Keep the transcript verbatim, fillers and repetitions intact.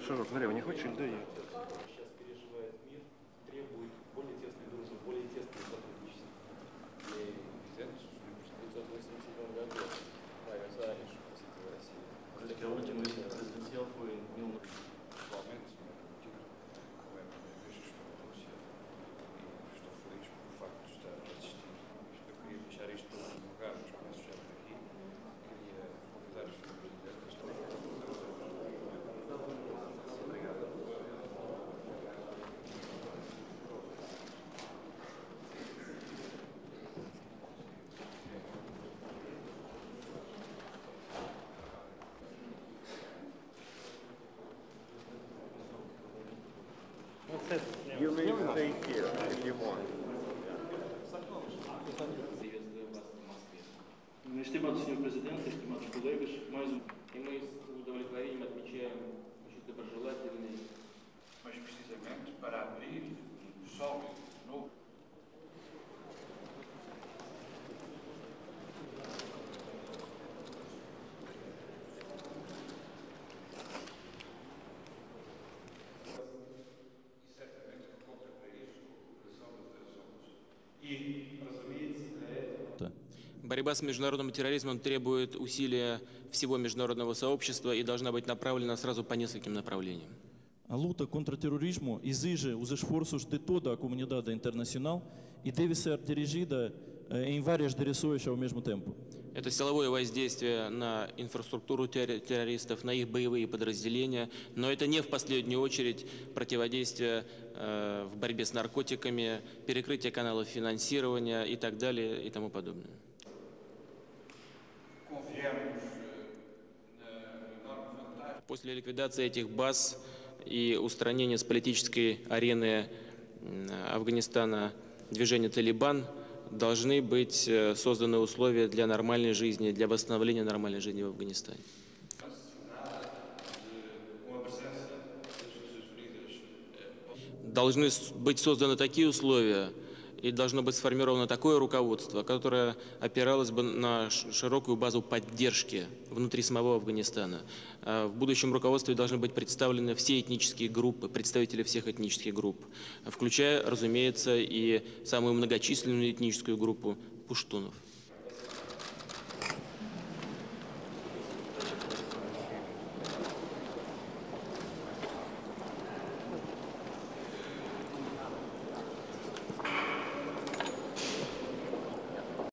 Широк, налево не хочешь? Да, я. Сейчас переживает мир, требует более тесной дружбы, более тесного сотрудничества. И президент в тысяча девятьсот восемьдесят седьмом году Буэнос-Айрес посетил Россию. La última visita presidencial fue en mil novecientos. Atualmente, não é a primeira vez que estou na Rússia e estou feliz pelo facto de estar a assistir. Eu queria deixar isto para outro lugar, mas começo já por aqui. Queria convidar o senhor Presidente a estar aqui. Obrigado. You may stay here if you want. Приветствую вас в Москве. Estimado senhor Presidente, estimados colegas, mais um. И мы с удовлетворением отмечаем очень доброжелательный, Mas precisamente para abrir um sólido, novo. E certamente que conta para isso a Operação das Ondas. E, разумеется, для этого. Борьба с международным терроризмом требует усилия всего международного сообщества и должна быть направлена sразу по nескольким направлениям. A luta contra o terrorismo exige os esforços de toda a comunidade internacional e deve ser dirigida em várias direções ao mesmo tempo. Это силовое воздействие на инфраструктуру террористов, на их боевые подразделения, но это не в последнюю очередь противодействие э, в борьбе с наркотиками, перекрытие каналов финансирования и так далее и тому подобное. Confiamos na enorme vantagem. После ликвидации этих баз и устранения с политической арены Афганистана движения «Талибан» должны быть созданы условия для нормальной жизни, для восстановления нормальной жизни в Афганистане. Должны быть созданы такие условия и должно быть сформировано такое руководство, которое опиралось бы на широкую базу поддержки внутри самого Афганистана. В будущем руководстве должны быть представлены все этнические группы, представители всех этнических групп, включая, разумеется, и самую многочисленную этническую группу пуштунов.